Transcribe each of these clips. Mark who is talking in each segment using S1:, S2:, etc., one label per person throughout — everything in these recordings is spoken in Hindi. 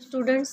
S1: स्टूडेंट्स,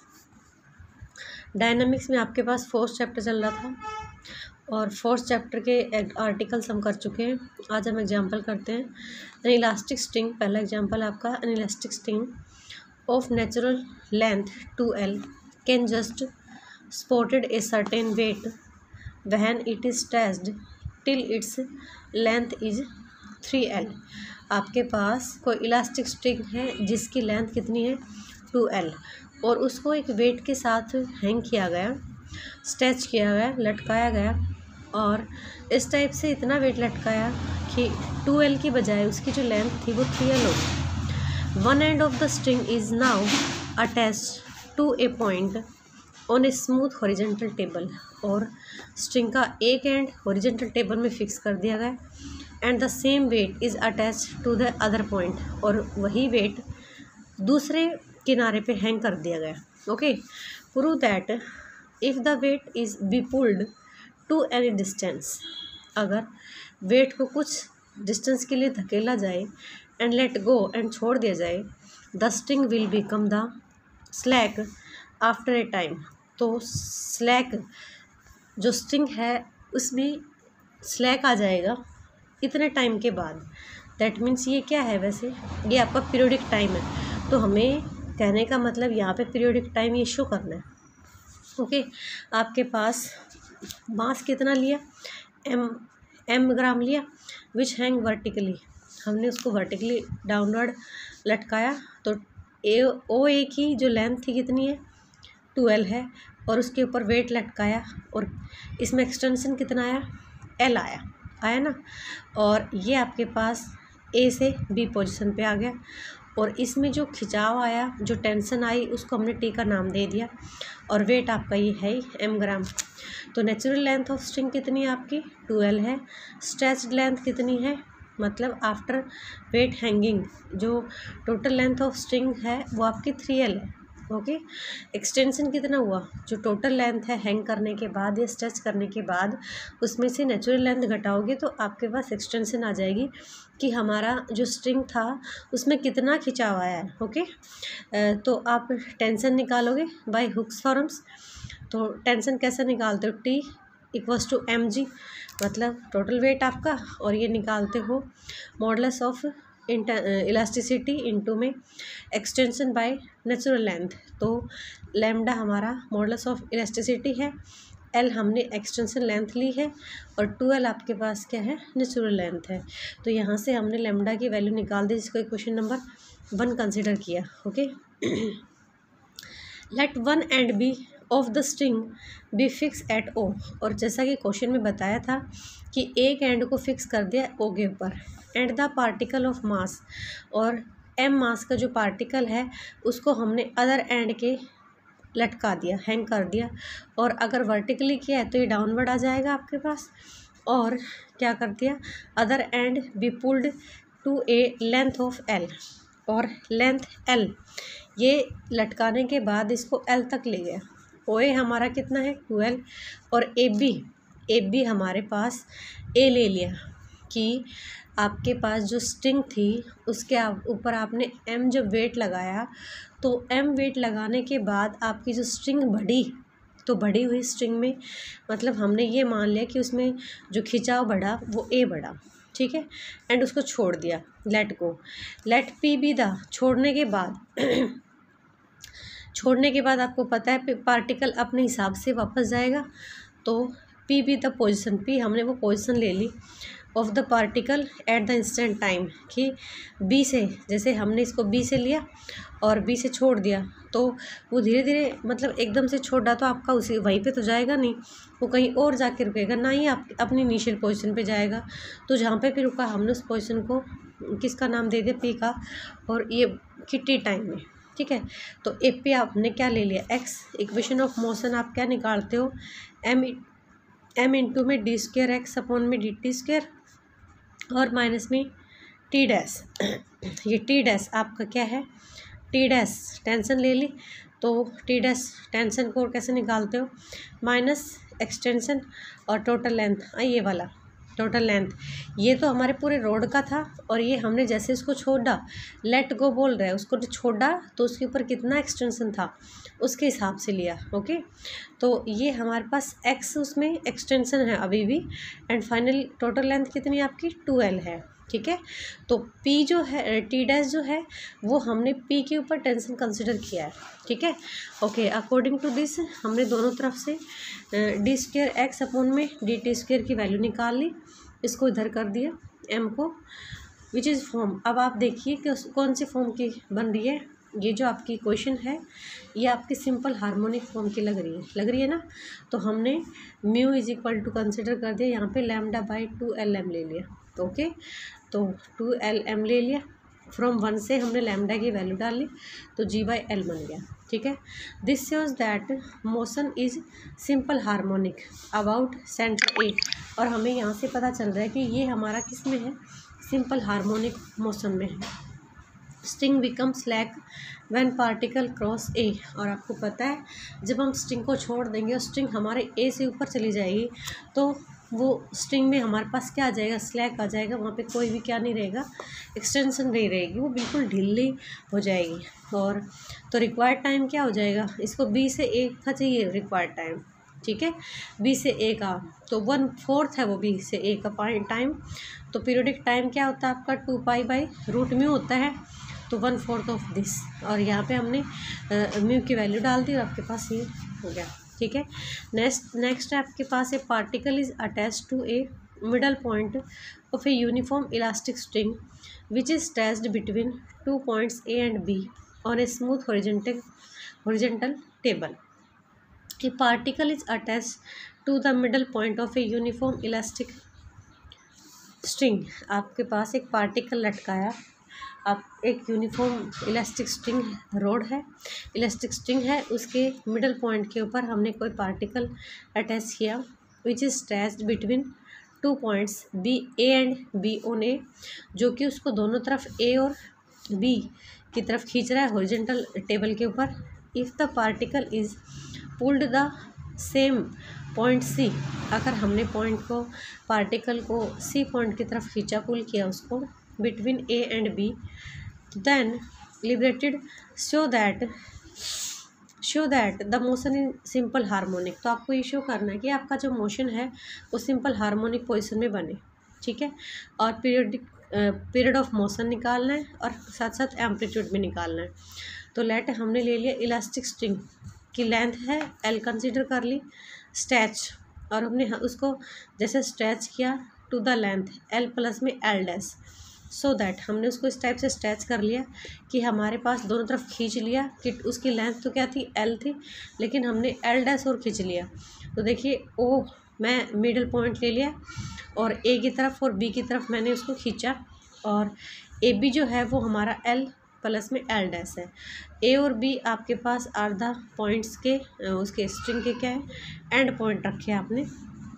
S1: डायनामिक्स में आपके पास फोर्थ चैप्टर चल रहा था और फोर्थ चैप्टर के आर्टिकल्स हम कर चुके हैं। आज हम एग्जांपल करते हैं। एन इलास्टिक स्ट्रिंग, पहला एग्जांपल आपका, an elastic string of natural length 2L can just supported a certain weight when it is stretched till its length is 3L। आपके पास कोई इलास्टिक स्ट्रिंग है जिसकी लेंथ कितनी है 2L और उसको एक वेट के साथ हैंग किया गया, स्ट्रेच किया गया, लटकाया गया और इस टाइप से इतना वेट लटकाया कि 2L की बजाय उसकी जो लेंथ थी वो 3L हो गई। One end of the string is now attached to a point on a smooth horizontal table, और स्ट्रिंग का एक एंड हॉरिजेंटल टेबल में फिक्स कर दिया गया and the same weight is attach to the other point, और वही वेट दूसरे किनारे पे हैंग कर दिया गया। Okay, prove that if the weight is be pulled to any distance, अगर वेट को कुछ डिस्टेंस के लिए धकेला जाए एंड लेट गो एंड छोड़ दिया जाए, the string will become the slack after a time. तो स्लैक जो स्ट्रिंग है उसमें स्लैक आ जाएगा इतने टाइम के बाद। दैट मीन्स ये क्या है, वैसे ये आपका पीरियोडिक टाइम है, तो हमें कहने का मतलब यहाँ पे पीरियोडिक टाइम ये शो करना है। ओके, आपके पास मास कितना लिया, m ग्राम लिया, विच हैंग वर्टिकली, हमने उसको वर्टिकली डाउनवर्ड लटकाया, तो OA की जो लेंथ थी कितनी है 2L है, और उसके ऊपर वेट लटकाया और इसमें एक्सटेंशन कितना आया L आया ना, और ये आपके पास A से B पोजीशन पे आ गया, और इसमें जो खिंचाव आया, जो टेंशन आई, उसको हमने T का नाम दे दिया, और वेट आपका ये है m ग्राम। तो नेचुरल लेंथ ऑफ स्ट्रिंग कितनी है आपकी 2L है, स्ट्रेच्ड लेंथ कितनी है, मतलब आफ्टर वेट हैंगिंग जो टोटल लेंथ ऑफ स्ट्रिंग है वो आपकी 3L है। ओके, एक्सटेंशन कितना हुआ, जो टोटल लेंथ है हैंग करने के बाद या स्ट्रेच करने के बाद उसमें से नेचुरल लेंथ घटाओगे तो आपके पास एक्सटेंशन आ जाएगी कि हमारा जो स्ट्रिंग था उसमें कितना खिंचाव आया है। ओके, तो आप टेंशन निकालोगे बाय हुक्स फॉर्म्स। तो टेंशन कैसे निकालते हो, T इक्वल्स टू mg, मतलब टोटल वेट आपका, और ये निकालते हो मॉडुलस ऑफ इलास्टिसिटी इनटू में एक्सटेंशन बाय नेचुरल लेंथ। तो लैम्डा हमारा मॉडुलस ऑफ इलास्टिसिटी है, L हमने एक्सटेंशन लेंथ ली है, और 2L आपके पास क्या है नेचुरल लेंथ है। तो यहाँ से हमने लैम्डा की वैल्यू निकाल दी, जिसको क्वेश्चन नंबर 1 कंसिडर किया। ओके, let one end B of the string be fix at O, और जैसा कि क्वेश्चन में बताया था कि एक एंड को फिक्स कर दिया O के ऊपर, and the particle of mass, और m मास का जो पार्टिकल है उसको हमने अदर एंड के लटका दिया, हैंग कर दिया, और अगर वर्टिकली किया है तो ये डाउनवर्ड आ जाएगा आपके पास, और क्या कर दिया other end be pulled to a length of L, और लेंथ L ये लटकाने के बाद इसको L तक ले गया। OA हमारा कितना है 2L, और AB हमारे पास A ले लिया कि आपके पास जो स्ट्रिंग थी उसके ऊपर आपने M जब वेट लगाया, तो M वेट लगाने के बाद आपकी जो स्ट्रिंग बढ़ी, तो बढ़ी हुई स्ट्रिंग में मतलब हमने ये मान लिया कि उसमें जो खिंचाव बढ़ा वो A बढ़ा, ठीक है, एंड उसको छोड़ दिया, let go, let P be the, छोड़ने के बाद आपको पता है पार्टिकल अपने हिसाब से वापस जाएगा, तो P be the position, P हमने वो पोजिशन ले ली of the particle at the instant time, कि B से, जैसे हमने इसको B से लिया और B से छोड़ दिया, तो वो धीरे धीरे, मतलब एकदम से छोड़ा तो आपका उसी वहीं पे तो जाएगा नहीं, वो कहीं और जाके रुकेगा, ना ही आप अपनी इनिशियल पोजीशन पे जाएगा। तो जहाँ पे भी रुका हमने उस पोजीशन को किसका नाम दे दिया P का, और ये किटी टाइम में, ठीक है। तो AP आपने क्या ले लिया x, इक्वेशन ऑफ मोशन आप क्या निकालते हो m इंटू में d² x अपॉन में dt², और माइनस में T डैश, ये T डैश आपका क्या है T डैश टेंशन ले ली, तो T डैश टेंशन को कैसे निकालते हो, माइनस एक्सटेंशन और टोटल लेंथ ये वाला, टोटल लेंथ, ये तो हमारे पूरे रोड का था और ये हमने जैसे इसको छोड़ा, लेट गो बोल रहा है, उसको छोड़ा तो उसके ऊपर कितना एक्सटेंशन था उसके हिसाब से लिया। ओके, तो ये हमारे पास x उसमें एक्सटेंशन है अभी भी, एंड फाइनल टोटल लेंथ कितनी आपकी 2l है। ठीक है, तो p जो है t डैश जो है वो हमने p के ऊपर टेंशन कंसिडर किया है। ठीक है, ओके, अकॉर्डिंग टू दिस हमने दोनों तरफ से डी स्क्वेयर एक्स अपॉन में डी टी स्क्वेयर की वैल्यू निकाल ली, इसको इधर कर दिया m को, विच इज़ फॉर्म। अब आप देखिए कि कौन सी फॉर्म की बन रही है। ये जो आपकी क्वेश्चन है ये आपकी सिंपल हार्मोनिक फॉर्म की लग रही है ना। तो हमने mu is equal to consider कर दिया, यहाँ पे लैम्डा बाई 2lm ले लिया। ओके, तो 2lm ले लिया, फ्रॉम 1 से हमने लैम्डा की वैल्यू डाल ली तो g/l बन गया। ठीक है, this shows that motion is simple harmonic about centre A, और हमें यहाँ से पता चल रहा है कि ये हमारा किस में है, सिंपल हार्मोनिक मोशन में है। String become slack when particle cross A, और आपको पता है जब हम स्ट्रिंग को छोड़ देंगे और स्ट्रिंग हमारे ए से ऊपर चली जाएगी तो वो स्ट्रिंग में हमारे पास क्या आ जाएगा, स्लैक आ जाएगा, वहाँ पे कोई भी क्या नहीं रहेगा, एक्सटेंशन नहीं रहेगी, वो बिल्कुल ढीली हो जाएगी। और तो रिक्वायर्ड टाइम क्या हो जाएगा, इसको b से a का चाहिए रिक्वायर्ड टाइम। ठीक है, b से a का, तो 1/4 है वो b से a का टाइम। तो पीरियोडिक टाइम क्या होता है आपका 2π/√μ होता है, तो 1/4 ऑफ दिस, और यहाँ पे हमने म्यू की वैल्यू डाल दी और आपके पास ये हो गया। ठीक है, नेक्स्ट है आपके पास a particle is attached to a middle point of a uniform elastic string which is attached between 2 points A and B on a smooth horizontal table. A particle is attached to the middle point of a uniform elastic string, आपके पास एक पार्टिकल लटकाया, आप एक यूनिफॉर्म इलास्टिक स्ट्रिंग रोड है, इलास्टिक स्ट्रिंग है, उसके मिडल पॉइंट के ऊपर हमने कोई पार्टिकल अटैच किया which is attached between 2 points B A and B on a, जो कि उसको दोनों तरफ ए और बी की तरफ खींच रहा है हॉरिजॉन्टल टेबल के ऊपर। If the particle is pulled the same point C, अगर हमने पार्टिकल को सी पॉइंट की तरफ खींचा, पुल किया उसको between A and B, then liberated show that the motion in simple harmonic। तो आपको ये शो करना है कि आपका जो मोशन है वो सिंपल हार्मोनिक पोजिशन में बने। ठीक है, और पीरियड ऑफ मोशन निकालना है और साथ साथ एम्पलीट्यूड भी निकालना है। तो लेट हमने ले लिया इलास्टिक स्ट्रिंग की लेंथ है L कंसीडर कर ली, स्ट्रेच, और हमने उसको जैसे स्ट्रेच किया to the length L plus में L डैश, सो दैट हमने उसको इस टाइप से स्ट्रेच कर लिया कि हमारे पास दोनों तरफ खींच लिया कि उसकी लेंथ तो क्या थी L थी, लेकिन हमने L डैश और खींच लिया। तो देखिए ओ मैं मिडल पॉइंट ले लिया और A की तरफ और B की तरफ मैंने उसको खींचा, और AB जो है वो हमारा L प्लस में L डैश है। A और B आपके पास आधा पॉइंट्स के उसके स्ट्रिंग के क्या है, एंड पॉइंट रखे आपने।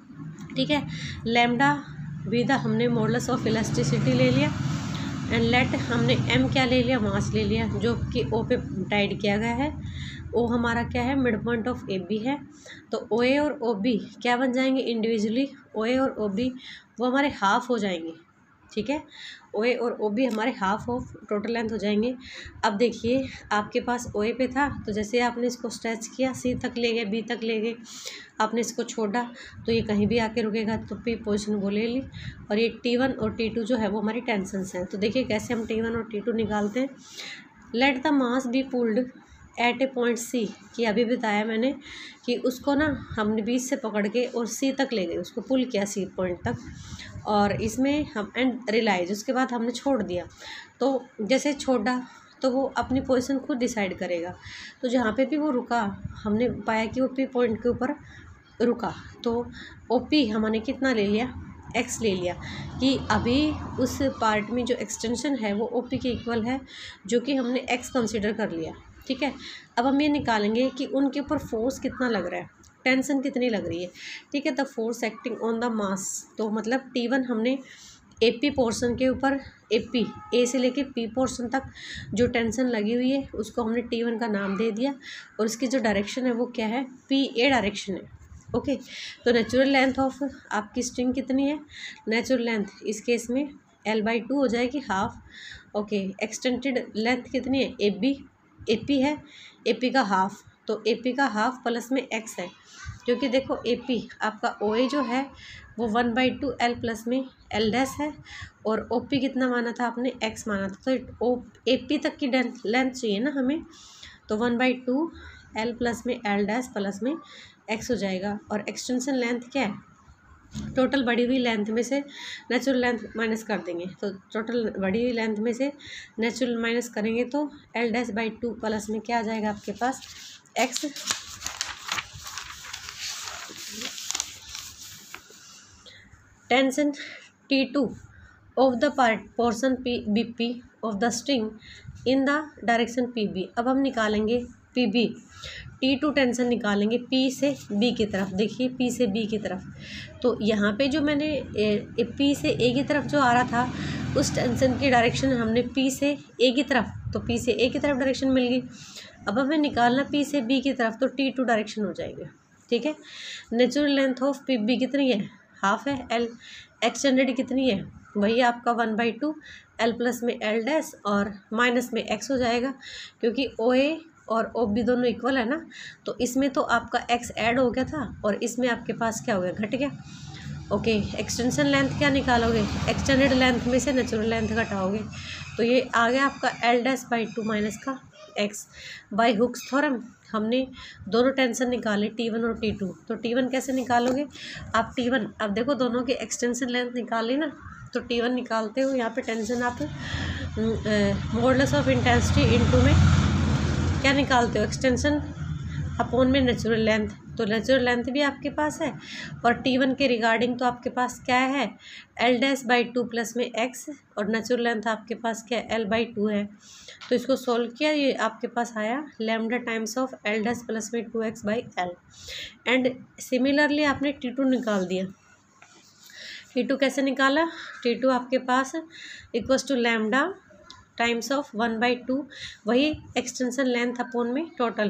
S1: ठीक है, लैम्डा विद हमने मॉडुलस ऑफ इलास्टिसिटी ले लिया, एंड लेट हमने m क्या ले लिया, मास ले लिया, जो कि O पे टाइड किया गया है। O हमारा क्या है, मिड पॉइंट ऑफ AB है, तो OA और OB क्या बन जाएंगे इंडिविजुअली, OA और OB वो हमारे हाफ हो जाएंगे। ठीक है, OA और OB हमारे हाफ ऑफ टोटल लेंथ हो जाएंगे। अब देखिए आपके पास OA पे था, तो जैसे आपने इसको स्ट्रेच किया C तक ले गए, B तक ले गए, आपने इसको छोड़ा तो ये कहीं भी आके रुकेगा, तो P पोजीशन वो ले ली, और ये T1 और T2 जो है वो हमारी टेंशन्स हैं। तो देखिए कैसे हम T1 और T2 निकालते हैं। Let the mass be pulled at a point C, कि अभी बताया मैंने कि उसको ना हमने बीच से पकड़ के और C तक ले गए, उसको पुल किया C पॉइंट तक, और इसमें हम एंड रियलाइज उसके बाद हमने छोड़ दिया। तो जैसे छोड़ा तो वो अपनी पोजीशन खुद डिसाइड करेगा, तो जहाँ पे भी वो रुका हमने पाया कि वो P पॉइंट के ऊपर रुका, तो OP हमने कितना ले लिया, x ले लिया, कि अभी उस पार्ट में जो एक्सटेंशन है वो OP के इक्वल है, जो कि हमने x कंसिडर कर लिया। ठीक है, अब हम ये निकालेंगे कि उनके ऊपर फोर्स कितना लग रहा है, टेंशन कितनी लग रही है। ठीक है, the force acting on the mass, तो मतलब T1 हमने AP पोर्शन के ऊपर AP A से लेके P पोर्शन तक जो टेंशन लगी हुई है उसको हमने T1 का नाम दे दिया, और इसकी जो डायरेक्शन है वो क्या है, PA डायरेक्शन है। ओके, तो नेचुरल लेंथ ऑफ आपकी स्ट्रिंग कितनी है, नेचुरल लेंथ इस केस में L/2 हो जाएगी, हाफ। ओके, एक्सटेंडेड लेंथ कितनी है, AP है, AP का हाफ, तो AP का हाफ प्लस में x है, क्योंकि देखो AP आपका OA जो है वो 1/2 L प्लस में L डैश है, और OP कितना माना था आपने, x माना था, तो AP तक की लेंथ चाहिए ना हमें, तो 1/2 L प्लस में L डैश प्लस में x हो जाएगा। और एक्सटेंशन लेंथ क्या है, टोटल बढ़ी हुई लेंथ में से नेचुरल लेंथ माइनस कर देंगे, तो टोटल बढ़ी हुई लेंथ में से नेचुरल माइनस करेंगे तो L'/2 प्लस में क्या आ जाएगा आपके पास, x। Tension T2 of the portion BP of the string in the direction PB। अब हम निकालेंगे PB, T2 टेंशन निकालेंगे P से B की तरफ, देखिए P से B की तरफ, तो यहाँ पे जो मैंने P से A की तरफ जो आ रहा था उस टेंशन की डायरेक्शन हमने P से A की तरफ, तो P से A की तरफ डायरेक्शन मिल गई। अब हमें निकालना P से B की तरफ, तो T2 डायरेक्शन हो जाएगी, ठीक है। नेचुरल लेंथ ऑफ PB कितनी है, हाफ है L। एक्सटेंडेड कितनी है, वही आपका 1/2 L प्लस में L डैश और माइनस में x हो जाएगा, क्योंकि OA और OB दोनों इक्वल है ना, तो इसमें तो आपका x ऐड हो गया था और इसमें आपके पास क्या हो गया, घट गया। ओके, एक्सटेंशन लेंथ क्या निकालोगे, एक्सटेंडेड लेंथ में से नेचुरल लेंथ घटाओगे, तो ये आ गया आपका L'/2 माइनस का x। बाय हुक्स थ्योरम हमने दोनों टेंशन निकाले T1 और T2, तो T1 कैसे निकालोगे आप, T1 अब देखो दोनों की एक्सटेंशन लेंथ निकाली ना, तो T1 निकालते हो, यहाँ पे टेंशन आप मॉडुलस ऑफ इंटेंसिटी इनटू में क्या निकालते हो, एक्सटेंशन अपॉन में नेचुरल लेंथ, तो नेचुरल लेंथ भी आपके पास है, और T1 के रिगार्डिंग तो आपके पास क्या है, L'/2 प्लस में x, और नेचुरल लेंथ आपके पास क्या है, L/2 है। तो इसको सोल्व किया, ये आपके पास आया lambda times of L' plus में 2x/L। एंड सिमिलरली आपने T2 निकाल दिया, T2 कैसे निकाला, T2 आपके पास equals to lambda times of 1/2, वही एक्सटेंशन लेंथ अपॉन में टोटल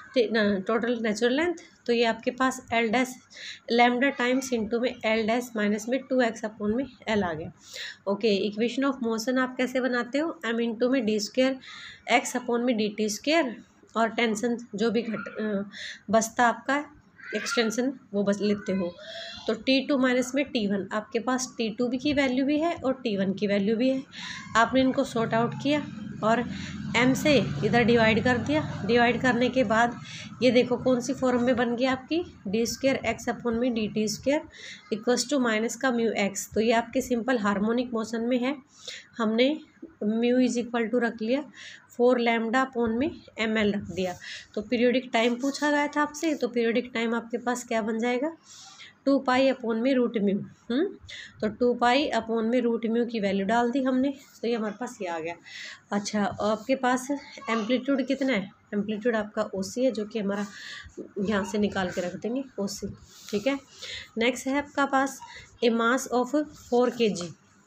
S1: नेचुरल लेंथ, तो ये आपके पास L dash lambda times into में L डैश माइनस में 2x अपॉन में L आ गया। ओके, इक्वेशन ऑफ मोशन आप कैसे बनाते हो, m इंटू में d² x अपॉन में dt², और टेंशन जो भी बचता आपका एक्सटेंशन वो बस लेते हो, तो T2 माइनस में T1, आपके पास T2 की वैल्यू भी है और T1 की वैल्यू भी है, आपने इनको सॉर्ट आउट किया और m से इधर डिवाइड कर दिया, डिवाइड करने के बाद ये देखो कौन सी फॉर्म में बन गया आपकी, d² x अपॉन में dt² इक्वल्स टू माइनस का म्यू x, तो ये आपके सिंपल हार्मोनिक मोशन में है, हमने म्यू इज इक्वल टू रख लिया 4 लैम्डा अपॉन में ml रख दिया। तो पीरियोडिक टाइम पूछा गया था आपसे, तो पीरियोडिक टाइम आपके पास क्या बन जाएगा, 2 अपॉन में रूट म्यू, तो 2 अपॉन में रूट म्यू की वैल्यू डाल दी हमने, तो ये हमारे पास ये आ गया। अच्छा, आपके पास एम्पलीट्यूड कितना है, एम्पलीट्यूड आपका OC है, जो कि हमारा यहाँ से निकाल के रख देंगे OC, ठीक है। नेक्स्ट है आपका पास ए मास ऑफ 4 kg,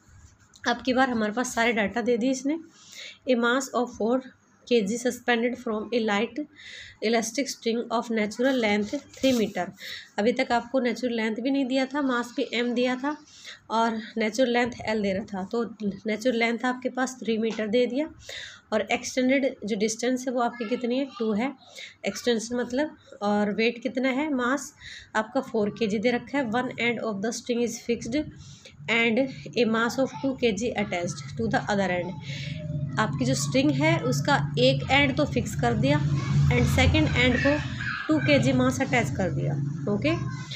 S1: अब की बार हमारे पास सारे डाटा दे दिए इसने। A mass of 4 kg suspended from a light elastic string of natural length 3 metre. अभी तक आपको नेचुरल लेंथ भी नहीं दिया था, मास भी m दिया था और नेचुरल लेंथ l दे रहा था, तो नेचुरल लेंथ आपके पास 3 मीटर दे दिया, और एक्सटेंडेड जो डिस्टेंस है वो आपकी कितनी है, 2 है एक्सटेंशन मतलब, और वेट कितना है, मास आपका 4 kg दे रखा है, one end of the string is fixed and a mass of 2 kg attached to the other end. आपकी जो स्ट्रिंग है उसका एक एंड तो फिक्स कर दिया एंड सेकंड एंड को 2 kg मास अटैच कर दिया। Okay,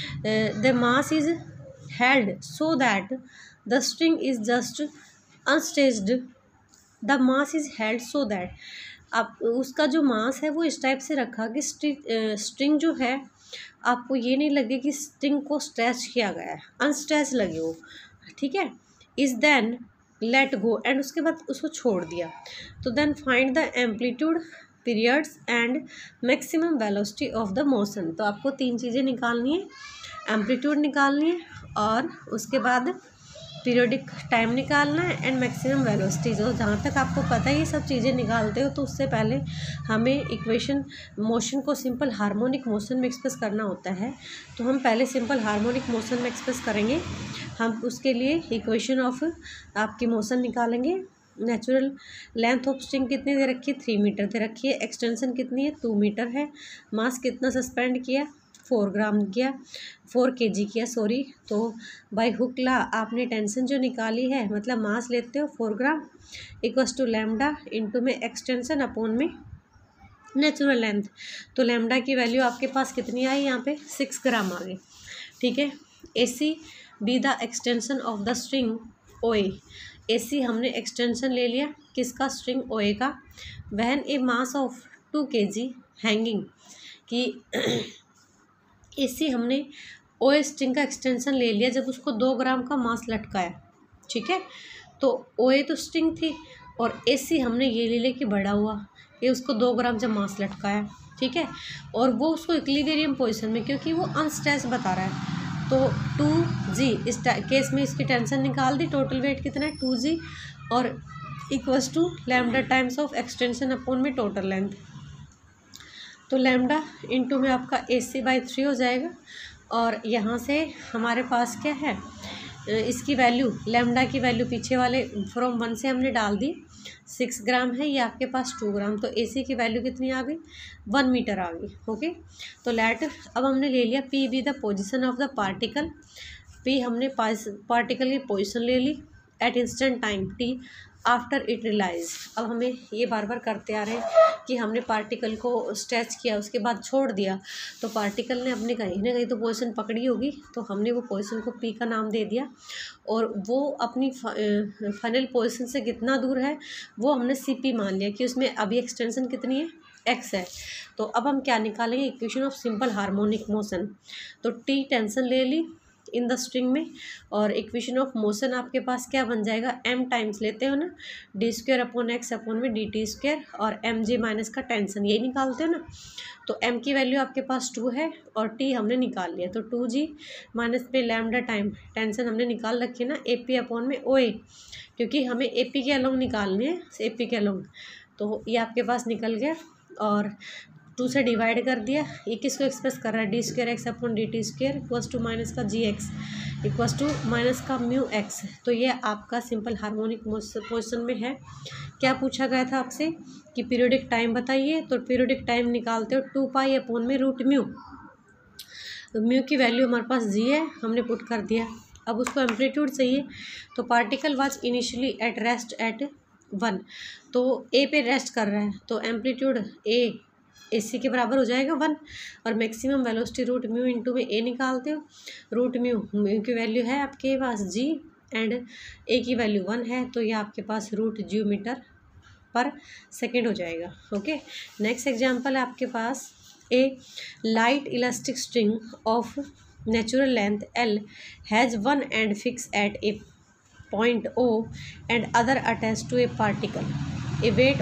S1: the mass is held so that the string is just unstretched, the mass is held so that, आप उसका जो मास है वो इस टाइप से रखा कि स्ट्रिंग जो है आपको ये नहीं लगे कि स्ट्रिंग को स्ट्रेच किया गया है, अनस्ट्रेच लगे वो, ठीक है। Is then let go, and उसके बाद उसको छोड़ दिया, तो then find the amplitude periods and maximum velocity of the motion. तो आपको 3 चीज़ें निकालनी है, एम्पलीट्यूड निकालनी है और उसके बाद पीरियोडिक टाइम निकालना है एंड मैक्सिमम वेलोसिटी। जो जहाँ तक आपको पता है ये सब चीज़ें निकालते हो तो उससे पहले हमें इक्वेशन मोशन को सिंपल हार्मोनिक मोशन में एक्सप्रेस करना होता है। तो हम पहले सिंपल हार्मोनिक मोशन में एक्सप्रेस करेंगे। हम उसके लिए इक्वेशन ऑफ आपकी मोशन निकालेंगे। नेचुरल लेंथ ऑफ स्ट्रिंग कितनी दे रखी है, 3 मीटर दे रखी है। एक्सटेंशन कितनी है, 2 मीटर है। मास कितना सस्पेंड किया, 4 ग्राम किया, 4 kg किया सॉरी। तो बाय हुक लॉ आपने टेंशन जो निकाली है, मतलब मास लेते हो 4 gram equals to lambda into में एक्सटेंशन अपॉन में नेचुरल लेंथ। तो लैम्डा की वैल्यू आपके पास कितनी आई, यहाँ पे 6 ग्राम आ गई। ठीक है। AC be the extension of the string OA। AC हमने एक्सटेंशन ले लिया किसका, स्ट्रिंग OA का। When a mass of 2 kg hanging कि AC हमने OA स्ट्रिंग का एक्सटेंशन ले लिया जब उसको 2 ग्राम का मास लटकाया। ठीक है। तो OA तो स्ट्रिंग थी और AC हमने ये ले लेके बढ़ा हुआ, ये उसको 2 ग्राम जब मास लटकाया। ठीक है। और वो उसको इक्विलिब्रियम पोजीशन में, क्योंकि वो अनस्ट्रेच बता रहा है, तो 2g इस केस में इसकी टेंशन निकाल दी। टोटल वेट कितना है, 2g और equals to lambda times of extension upon में टोटल लेंथ। तो लैम्डा इंटू में आपका AC/3 हो जाएगा। और यहाँ से हमारे पास क्या है, इसकी वैल्यू, लैम्डा की वैल्यू पीछे वाले फ्रॉम 1 से हमने डाल दी। 6 ग्राम है, ये आपके पास 2 ग्राम। तो AC की वैल्यू कितनी आ गई, 1 मीटर आ गई। ओके। तो लेट अब हमने ले लिया P be the position of the particle. P हमने पार्टिकल की पोजिशन ले ली at instant time T after it release. अब हमें ये बार बार करते आ रहे हैं कि हमने पार्टिकल को स्ट्रेच किया, उसके बाद छोड़ दिया, तो पार्टिकल ने अपने कहीं ना कहीं तो पोजीशन पकड़ी होगी। तो हमने वो पोजीशन को P का नाम दे दिया और वो अपनी फाइनल पोजीशन से कितना दूर है वो हमने CP मान लिया कि उसमें अभी एक्सटेंशन कितनी है, x है। तो अब हम क्या निकालेंगे, equation of simple harmonic motion. तो T टेंशन ले ली इन द स्ट्रिंग में और इक्वेशन ऑफ मोशन आपके पास क्या बन जाएगा, m टाइम्स लेते हो ना, d² अपॉन x अपॉन में dt² और mg माइनस का टेंशन यही निकालते हो ना। तो m की वैल्यू आपके पास 2 है और t हमने निकाल लिया। तो 2g माइनस पे लैम्डा टाइम टेंशन हमने निकाल रखी है ना, AP अपॉन में OA, क्योंकि हमें AP के अलोंग निकालने हैं, AP के अलोंग। तो ये आपके पास निकल गया और 2 से डिवाइड कर दिया। ये किसको एक्सप्रेस कर रहा है, d² x upon dt² equals to minus का gx इक्वल्स टू माइनस का म्यू x। तो ये आपका सिंपल हार्मोनिक पोजिशन में है। क्या पूछा गया था आपसे कि पीरियोडिक टाइम बताइए, तो पीरियोडिक टाइम निकालते हो 2 पाई अपॉन में रूट म्यू। तो म्यू की वैल्यू हमारे पास g है, हमने पुट कर दिया। अब उसको एम्पलीट्यूड चाहिए, तो particle was initially at rest at 1, तो ए पे रेस्ट कर रहा है, तो एम्पलीट्यूड AC के बराबर हो जाएगा 1 और maximum velocity root mu into में A निकालते हो। रूट म्यू की वैल्यू है आपके पास g एंड A की वैल्यू 1 है, तो ये आपके पास रूट g मीटर पर सेकेंड हो जाएगा। ओके। नेक्स्ट एग्जांपल है आपके पास, a light elastic string of natural length L has one end fix at a point O and other attached to a particle. A weight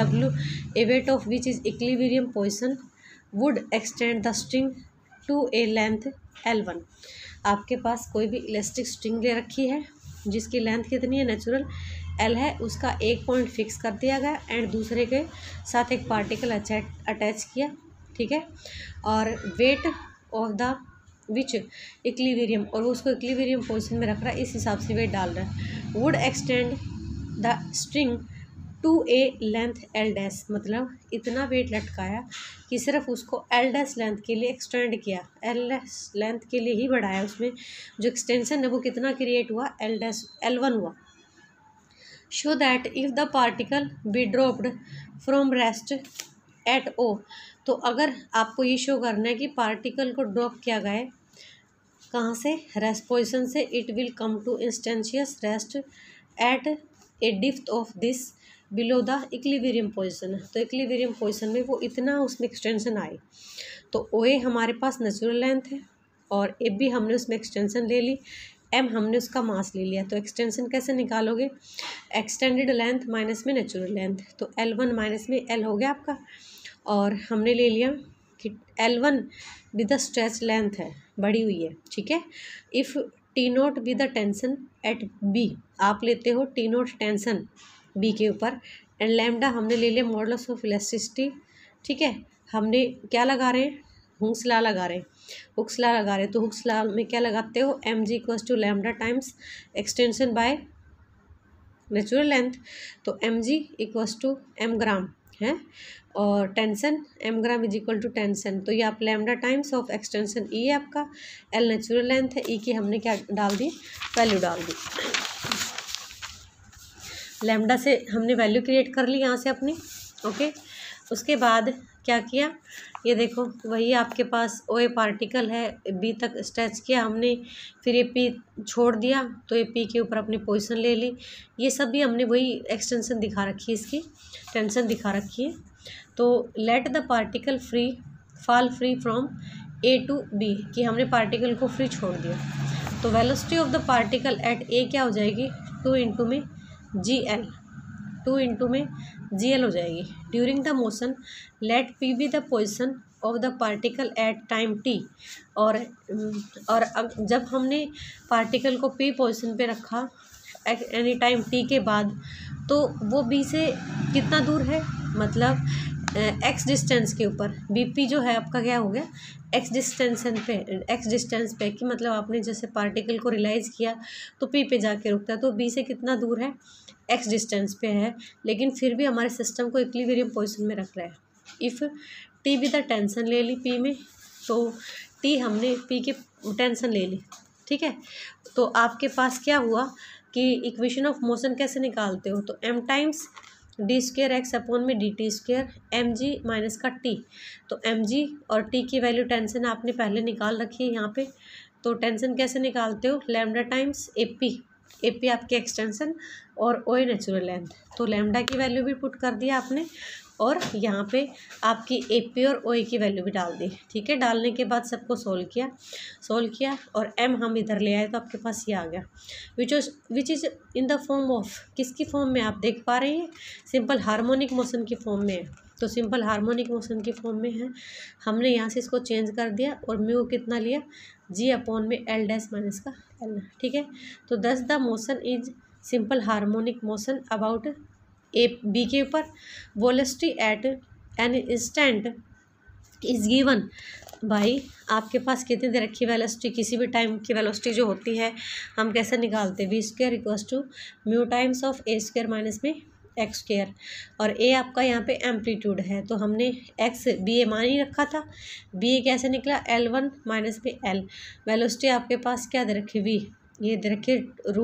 S1: of which is equilibrium position would extend the string to a length L1. आपके पास कोई भी इलास्टिक स्ट्रिंग ले रखी है जिसकी लेंथ कितनी है, नेचुरल L है, उसका एक पॉइंट फिक्स कर दिया गया एंड दूसरे के साथ एक पार्टिकल अटैच किया। ठीक है। और weight of the which equilibrium, और वो उसको इक्विलिब्रियम पोजीशन में रख रहा है, इस हिसाब से वेट डाल रहा है। Would extend the string to a length L', मतलब इतना वेट लटकाया कि सिर्फ उसको L' लेंथ के लिए एक्सटेंड किया, L' लेंथ के लिए ही बढ़ाया। उसमें जो एक्सटेंशन है वो कितना क्रिएट हुआ, L1 हुआ। Show that if the particle be dropped from rest at O, तो अगर आपको ये शो करना है कि पार्टिकल को ड्रॉप किया गया है कहाँ से, रेस्ट पोजिशन से, it will come to instantaneous rest at a depth of this below the equilibrium position. तो इक्विलिब्रियम पोजिशन में वो इतना उसमें एक्सटेंशन आए। तो OA हमारे पास नेचुरल लेंथ है और AB हमने उसमें एक्सटेंशन ले ली, M हमने उसका मास ले लिया। तो एक्सटेंशन कैसे निकालोगे, एक्सटेंडेड लेंथ माइनस में नेचुरल लेंथ, तो L1 माइनस में L हो गया आपका। और हमने ले लिया कि L1 with the stretch length है, बढ़ी हुई है। ठीक है। If T note be the tension at B, आप लेते हो टी नोट टेंशन बी के ऊपर, एंड लैम्डा हमने ले लिया मॉडुलस ऑफ इलास्टिसिटी, ठीक है। हमने क्या लगा रहे हैं, हुक्स लॉ लगा रहे हैं, हुक्स लॉ लगा रहे हैं, तो हुक्स लॉ में क्या लगाते हो, M G equals to lambda times extension by natural length, तो M G equals to M gram है, और tension M gram is equal to tension, तो ये आप lambda times of extension E है आपका, एल नेचुरल लेंथ है, ई की हमने क्या डाल दी, वैल्यू डाल दी। लैम्डा से हमने वैल्यू क्रिएट कर ली यहाँ से अपनी, ओके। उसके बाद क्या किया, ये देखो वही आपके पास ओ ए पार्टिकल है, बी तक स्ट्रेच किया हमने, फिर ये पी छोड़ दिया, तो ये पी के ऊपर अपनी पोजीशन ले ली, ये सब भी हमने वही एक्सटेंशन दिखा रखी है, इसकी टेंशन दिखा रखी है। तो let the particle free fall free from A to B, कि हमने पार्टिकल को फ्री छोड़ दिया, तो velocity of the particle at A क्या हो जाएगी, 2 इंटू में जी एल, 2 इंटू में जी एल हो जाएगी। During the motion let P be the position of the particle at time T, और जब हमने पार्टिकल को पी पोजिशन पे रखा एनी टाइम टी के बाद, तो वो बी से कितना दूर है, मतलब एक्स डिस्टेंस के ऊपर, बी पी जो है आपका क्या हो गया, एक्स डिस्टेंस पे कि मतलब आपने जैसे पार्टिकल को रियलाइज़ किया तो पी पे जाके रुकता है, तो बी से कितना दूर है, एक्स डिस्टेंस पे है, लेकिन फिर भी हमारे सिस्टम को इक्विलिब्रियम पोजीशन में रख रहा है। If T be the tension ले ली पी में, तो टी हमने पी की टेंशन ले ली, ठीक है। तो आपके पास क्या हुआ कि इक्वेशन ऑफ मोशन कैसे निकालते हो, तो M times D square x upon में D T square M G minus का टी, तो एम जी और टी की वैल्यू टेंशन आपने पहले निकाल रखी है यहाँ पे, तो टेंशन कैसे निकालते हो, लैम्डा टाइम्स ए पी आपकी एक्सटेंशन और ओ ए नेचुरल लेंथ, तो लैम्डा की वैल्यू भी पुट कर दिया आपने, और यहाँ पे आपकी ए पी और ओ ए की वैल्यू भी डाल दी, ठीक है। डालने के बाद सबको सोल्व किया और एम हम इधर ले आए, तो आपके पास ये आ गया, which is in the form of, किसकी फॉर्म में आप देख पा रहे हैं, सिंपल हार्मोनिक मोशन की फॉर्म में है, तो सिंपल हार्मोनिक मोशन की फॉर्म में है, हमने यहाँ से इसको चेंज कर दिया और म्यू कितना लिया, जी अपॉन में एल डैश माइनस का एल, ठीक है। तो thus the motion is simple harmonic motion about A B के ऊपर, velocity at an instant is given by, आपके पास कितनी दे रखी वेलोसिटी, किसी भी टाइम की वेलोसिटी जो होती है हम कैसे निकालते हैं, V square equals to mu times of A square minus में एक्स स्क्वायर, और ए आपका यहाँ पे एम्पलीट्यूड है, तो हमने एक्स बी ए मान ही रखा था, बी ए कैसे निकला, L1 माइनस में एल, वेलोसिटी आपके पास क्या दे रखी, वी, ये दे रखी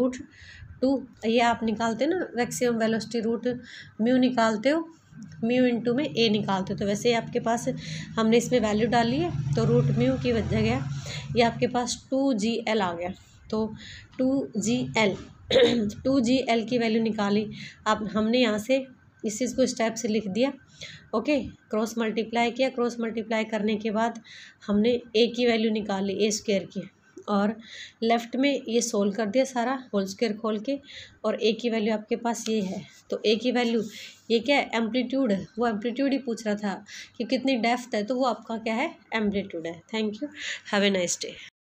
S1: √2, ये आप निकालते हो ना मैक्सिमम वेलोसिटी, रूट म्यू निकालते हो, म्यू इंटू में ए निकालते हो, तो वैसे आपके पास हमने इसमें वैल्यू डाली है, तो रूट म्यू की जगह ये आपके पास 2GL आ गया, तो 2GL 2GL की वैल्यू निकाली, अब हमने यहाँ से इस चीज़ को स्टेप से लिख दिया, ओके। क्रॉस मल्टीप्लाई किया, क्रॉस मल्टीप्लाई करने के बाद हमने ए की वैल्यू निकाली, ए स्क्वायर की, और लेफ़्ट में ये सोल्व कर दिया सारा होल स्क्वायर खोल के, और ए की वैल्यू आपके पास ये है, तो ए की वैल्यू ये क्या है, एम्पलीट्यूड है, वो एम्पलीट्यूड ही पूछ रहा था कि कितनी डेप्थ है, तो वो आपका क्या है, एम्पलीट्यूड है। Thank you, have a nice day.